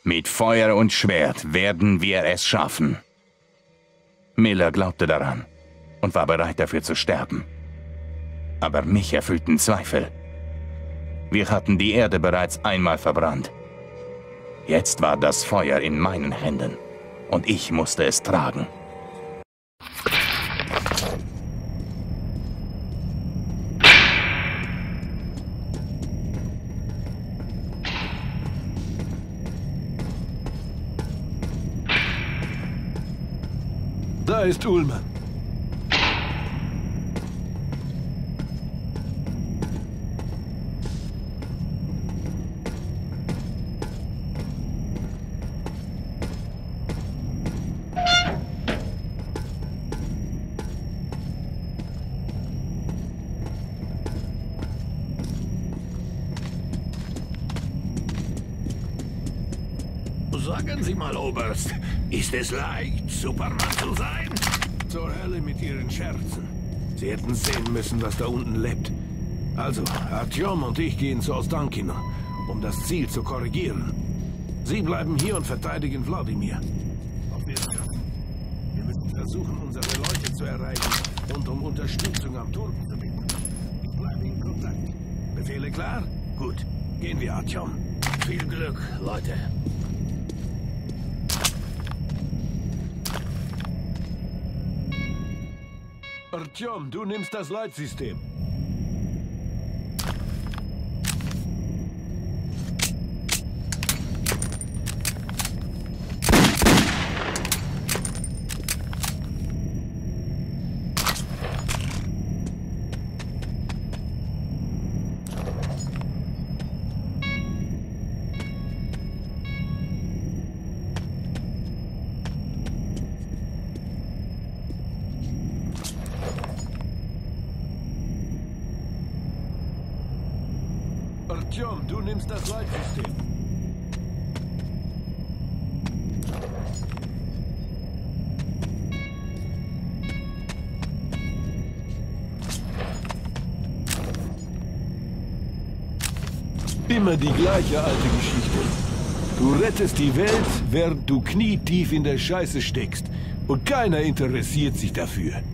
Mit Feuer und Schwert werden wir es schaffen. Miller glaubte daran und war bereit dafür zu sterben. Aber mich erfüllten Zweifel. Wir hatten die Erde bereits einmal verbrannt. Jetzt war das Feuer in meinen Händen und ich musste es tragen. Da ist Ullman. Sagen Sie mal, Oberst, ist es leicht, Superman zu sein? Zur Hölle mit Ihren Scherzen. Sie hätten sehen müssen, was da unten lebt. Also, Artyom und ich gehen zu Ostankino, um das Ziel zu korrigieren. Sie bleiben hier und verteidigen Wladimir. Ob wir es schaffen? Wir müssen versuchen, unsere Leute zu erreichen und um Unterstützung am Turm zu bitten. Ich bleibe in Kontakt. Befehle klar? Gut. Gehen wir, Artyom. Viel Glück, Leute. Artyom, du nimmst das Leitsystem. Artyom, du nimmst das Leitsystem. Immer die gleiche alte Geschichte. Du rettest die Welt, während du knietief in der Scheiße steckst. Und keiner interessiert sich dafür.